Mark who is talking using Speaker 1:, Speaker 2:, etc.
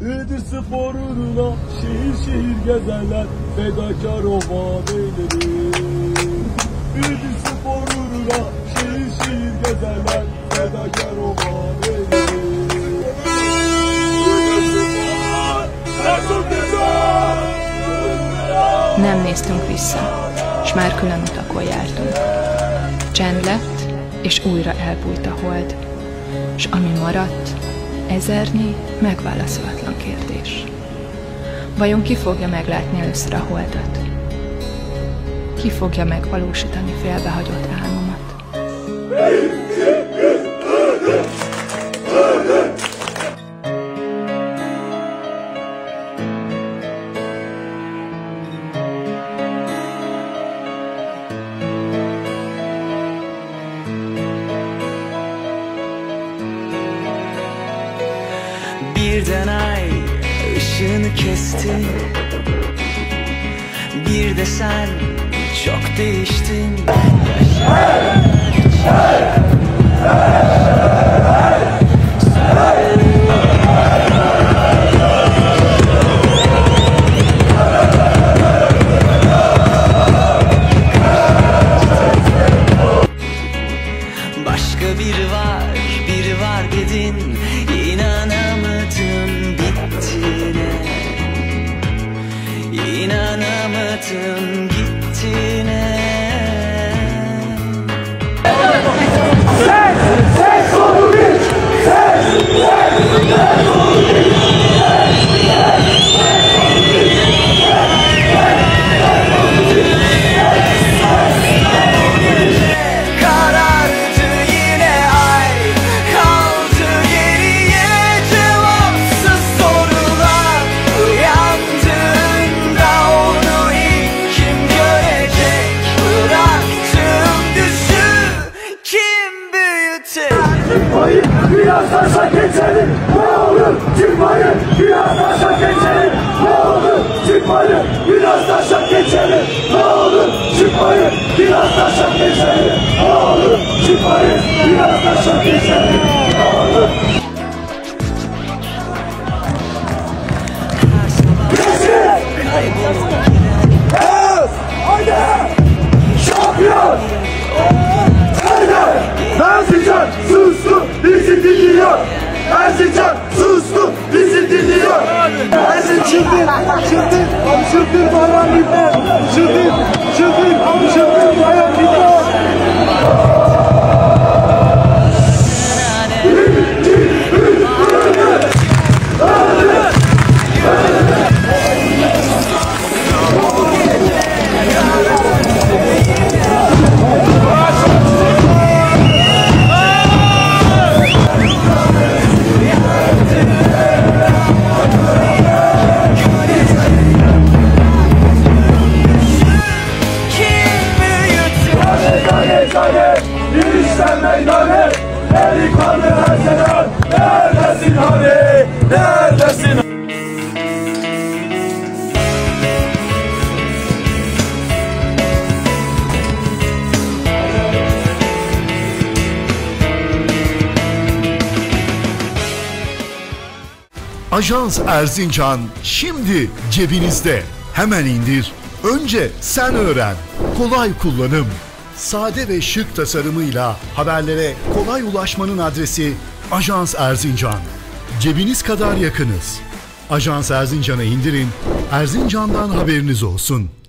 Speaker 1: Iğdır spor uğruna şehir şehir gezerler, fedakar oba beyleri. Iğdır spor uğruna şehir şehir gezerler, fedakar oba beyleri.
Speaker 2: Nem néztünk vissza, s már külön utakon jártunk. Csend lett, és újra elbújt a hold, s ami maradt, ezernyi megválaszolatlan kérdés. Vajon ki fogja meglátni először a holdat? Ki fogja megvalósítani félbehagyott álmomat?
Speaker 3: Birden ay ışığını kesti, bir de sen çok değiştin. Başka biri var dedin, İnanamadım bittiğine, inanamadım gittiğine.
Speaker 1: Ses sonu bir! Ses! Biraz taşa geçelim, ne olur çıkmayın. Biraz taşa geçelim, ne olur çıkmayın. Biraz taşa geçelim, ne olur çıkmayın. Biraz taşa geçelim, ne olur çıkmayın. Biraz taşa geçelim, ne olur. Evet, haydi, şampiyon. Erzincan sustu, bizi dinliyor. Erzincan sustu, bizi dinliyor. Erzincan çıldır bayan bitmez. Çıldır bayan bitmez. Girişten meydanı, eli kanlı her sene. Neredesin hani, neredesin?
Speaker 4: Ajans Erzincan şimdi cebinizde. Hemen indir. Önce sen öğren. Kolay kullanım. Sade ve şık tasarımıyla haberlere kolay ulaşmanın adresi Ajans Erzincan. Cebiniz kadar yakınız. Ajans Erzincan'ı indirin, Erzincan'dan haberiniz olsun.